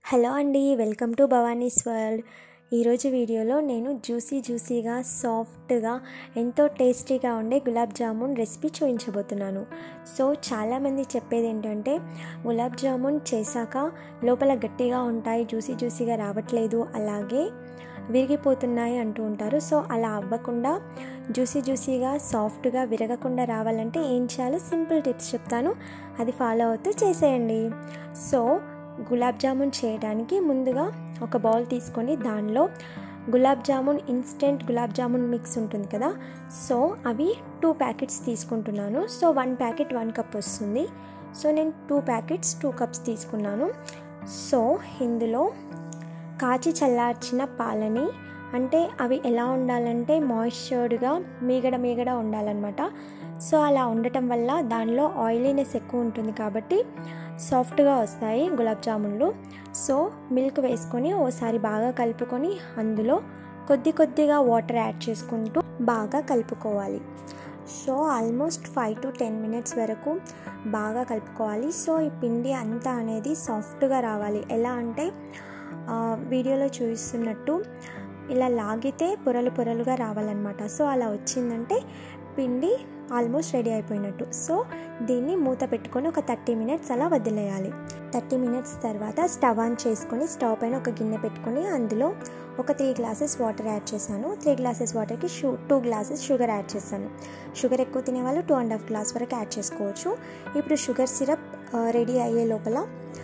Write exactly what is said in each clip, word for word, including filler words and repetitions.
Hello అండి, welcome to Bhavani's world. ఈరోజు వీడియోలో నేను జ్యూసీ జ్యూసీగా సాఫ్ట్గా ఎంతో టేస్టీగా ఉండే గులాబ్ జామున్ రెసిపీ చూపించబోతున్నాను. సో చాలామంది చెప్పేది ఏంటంటే గులాబ్ జామున్ చేశాక లోపల గట్టిగా ఉంటాయి, జ్యూసీ జ్యూసీగా రావట్లేదు, అలాగే విరిగిపోతున్నాయి అంటూ ఉంటారు. సో అలా అవ్వకుండా జ్యూసీ జ్యూసీగా సాఫ్ట్గా విరగకుండా రావాలంటే ఏం చేయాలో సింపుల్ టిప్స్ చెప్తాను, అది ఫాలో అవుతూ చేసేయండి. సో గులాబ్ జామున్ చేయడానికి ముందుగా ఒక బౌల్ తీసుకొని దానిలో గులాబ్ జామున్ ఇన్స్టెంట్ గులాబ్ జామున్ మిక్స్ ఉంటుంది కదా, సో అవి టూ ప్యాకెట్స్ తీసుకుంటున్నాను. So one packet one cup వస్తుంది. సో నేను టూ ప్యాకెట్స్ టూ కప్స్ తీసుకున్నాను. సో ఇందులో కాచి చల్లార్చిన పాలని, అంటే అవి ఎలా ఉండాలంటే మాయిశ్చర్డ్గా మీగడ మీగడ ఉండాలన్నమాట. సో అలా ఉండటం వల్ల దానిలో ఆయిలీనెస్ ఎక్కువ ఉంటుంది కాబట్టి సాఫ్ట్గా వస్తాయి గులాబ్ జామున్లు. సో మిల్క్ వేసుకొని ఓసారి బాగా కలుపుకొని అందులో కొద్ది కొద్దిగా వాటర్ యాడ్ చేసుకుంటూ బాగా కలుపుకోవాలి. So almost five to ten minutes వరకు బాగా కలుపుకోవాలి. సో ఈ పిండి అంతా అనేది సాఫ్ట్గా రావాలి. ఎలా అంటే వీడియోలో చూపిస్తున్నట్టు ఇలా లాగితే పొరలు పొరలుగా రావాలన్నమాట. సో అలా వచ్చిందంటే పిండి ఆల్మోస్ట్ రెడీ అయిపోయినట్టు. సో దీన్ని మూత పెట్టుకొని ఒక థర్టీ మినిట్స్ అలా వదిలేయాలి. థర్టీ మినిట్స్ తర్వాత స్టవ్ ఆన్ చేసుకొని స్టవ్ పైన ఒక గిన్నె పెట్టుకొని అందులో ఒక త్రీ గ్లాసెస్ వాటర్ యాడ్ చేశాను. త్రీ గ్లాసెస్ వాటర్కి షూ టూ గ్లాసెస్ షుగర్ యాడ్ చేశాను. షుగర్ ఎక్కువ తినేవాళ్ళు టూ అండ్ హాఫ్ గ్లాస్ వరకు యాడ్ చేసుకోవచ్చు. ఇప్పుడు షుగర్ సిరప్ రెడీ అయ్యే లోపల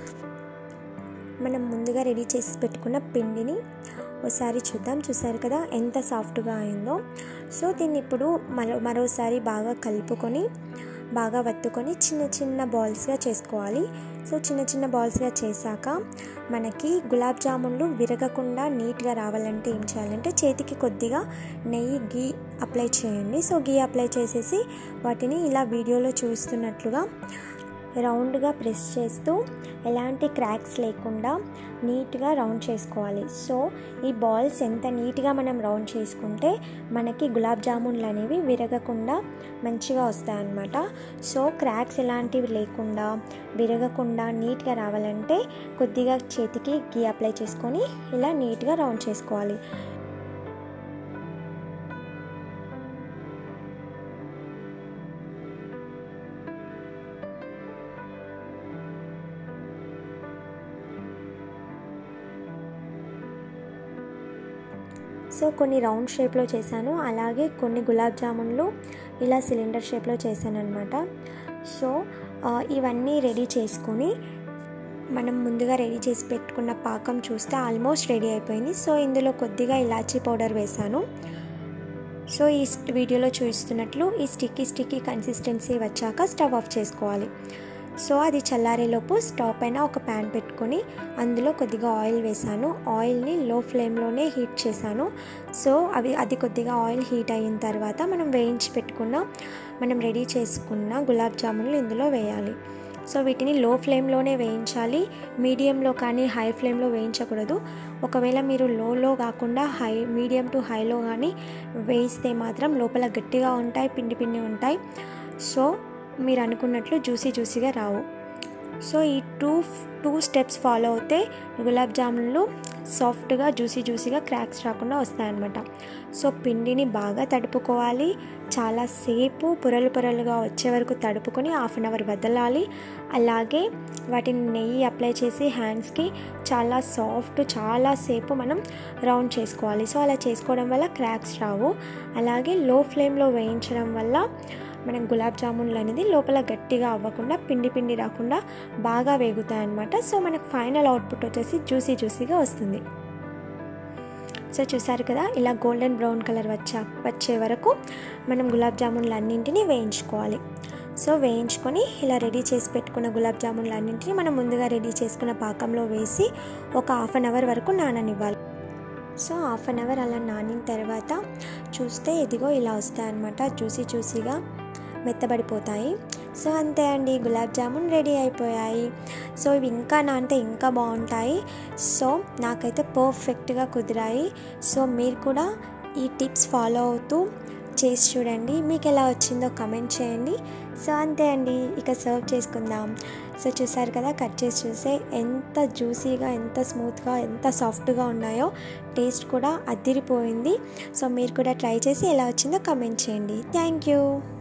మనం ముందుగా రెడీ చేసి పెట్టుకున్న పిండిని ఒకసారి చూద్దాం. చూసారు కదా ఎంత సాఫ్ట్గా అయిందో. సో దీన్ని ఇప్పుడు మరో మరోసారి బాగా కలుపుకొని బాగా వత్తుకొని చిన్న చిన్న బాల్స్గా చేసుకోవాలి. సో చిన్న చిన్న బాల్స్గా చేశాక మనకి గులాబ్ జామున్లు విరగకుండా నీట్గా రావాలంటే ఏం చేయాలంటే చేతికి కొద్దిగా నెయ్యి గీ అప్లై చేయండి. సో గీ అప్లై చేసేసి వాటిని ఇలా వీడియోలో చూస్తున్నట్లుగా రౌండ్గా ప్రెస్ చేస్తూ ఎలాంటి క్రాక్స్ లేకుండా నీట్గా రౌండ్ చేసుకోవాలి. సో ఈ బాల్స్ ఎంత నీట్గా మనం రౌండ్ చేసుకుంటే మనకి గులాబ్ జామున్లు అనేవి విరగకుండా మంచిగా వస్తాయన్నమాట. సో క్రాక్స్ ఎలాంటివి లేకుండా విరగకుండా నీట్గా రావాలంటే కొద్దిగా చేతికి గీ అప్లై చేసుకొని ఇలా నీట్గా రౌండ్ చేసుకోవాలి. సో కొన్ని రౌండ్ షేప్లో చేశాను, అలాగే కొన్ని గులాబ్ జామున్లు ఇలా సిలిండర్ షేప్లో చేశాను అనమాట. సో ఇవన్నీ రెడీ చేసుకొని మనం ముందుగా రెడీ చేసి పెట్టుకున్న పాకం చూస్తే ఆల్మోస్ట్ రెడీ అయిపోయింది. సో ఇందులో కొద్దిగా ఇలాచీ పౌడర్ వేశాను. సో ఈ వీడియోలో చూపిస్తున్నట్లు ఈ స్టిక్కీ స్టిక్కీ కన్సిస్టెన్సీ వచ్చాక స్టవ్ ఆఫ్ చేసుకోవాలి. సో అది చల్లారేలోపు స్టవ్ పైన ఒక ప్యాన్ పెట్టుకొని అందులో కొద్దిగా ఆయిల్ వేసాను. ఆయిల్ని లో ఫ్లేమ్లోనే హీట్ చేశాను. సో అవి అది కొద్దిగా ఆయిల్ హీట్ అయిన తర్వాత మనం వేయించి పెట్టుకున్న మనం రెడీ చేసుకున్న గులాబ్ జామున్లు ఇందులో వేయాలి. సో వీటిని లో ఫ్లేమ్లోనే వేయించాలి, మీడియంలో కానీ హై ఫ్లేమ్లో వేయించకూడదు. ఒకవేళ మీరు లోలో కాకుండా హై మీడియం టు హైలో కానీ వేయిస్తే మాత్రం లోపల గట్టిగా ఉంటాయి, పిండి పిండి ఉంటాయి. సో మీరు అనుకున్నట్లు జ్యూసీ జ్యూసీగా రావు. సో ఈ టూ టూ స్టెప్స్ ఫాలో అవుతే గులాబ్ జామున్లు సాఫ్ట్గా జ్యూసీ జ్యూసీగా క్రాక్స్ రాకుండా వస్తాయన్నమాట. సో పిండిని బాగా తడుపుకోవాలి, చాలాసేపు పొరలు పొరలుగా వచ్చే వరకు తడుపుకొని హాఫ్ అన్ అవర్ వదలాలి. అలాగే వాటిని నెయ్యి అప్లై చేసి హ్యాండ్స్కి చాలా సాఫ్ట్ చాలాసేపు మనం రౌండ్ చేసుకోవాలి. సో అలా చేసుకోవడం వల్ల క్రాక్స్ రావు. అలాగే లో ఫ్లేమ్లో వేయించడం వల్ల మనం గులాబ్ జామున్లు అనేది లోపల గట్టిగా అవ్వకుండా పిండి పిండి రాకుండా బాగా వేగుతాయి అన్నమాట. సో మనకు ఫైనల్ అవుట్పుట్ వచ్చేసి జ్యూసీ జ్యూసీగా వస్తుంది. సో చూసారు కదా, ఇలా గోల్డెన్ బ్రౌన్ కలర్ వచ్చా వచ్చే వరకు మనం గులాబ్ జామున్లు అన్నింటినీ వేయించుకోవాలి. సో వేయించుకొని ఇలా రెడీ చేసి పెట్టుకున్న గులాబ్ జామున్లు అన్నింటినీ మనం ముందుగా రెడీ చేసుకున్న పాకంలో వేసి ఒక హాఫ్ అన్ అవర్ వరకు నాననివ్వాలి. సో హాఫ్ అన్ అవర్ అలా నానిన తర్వాత చూస్తే ఇదిగో ఇలా వస్తాయన్నమాట, జ్యూసీ జ్యూసీగా మెత్తబడిపోతాయి. సో అంతే అండి, గులాబ్ జామున్ రెడీ అయిపోయాయి. సో ఇవి ఇంకా నానితే ఇంకా బాగుంటాయి. సో నాకైతే పర్ఫెక్ట్గా కుదిరాయి. సో మీరు కూడా ఈ టిప్స్ ఫాలో అవుతూ చేసి చూడండి, మీకు ఎలా వచ్చిందో కమెంట్ చేయండి. సో అంతే అండి, ఇక సర్వ్ చేసుకుందాం. సో చూసారు కదా, కట్ చేసి చూస్తే ఎంత జ్యూసీగా, ఎంత స్మూత్గా, ఎంత సాఫ్ట్గా ఉన్నాయో. టేస్ట్ కూడా అదిరిపోయింది. సో మీరు కూడా ట్రై చేసి ఎలా వచ్చిందో కమెంట్ చేయండి. Thank you.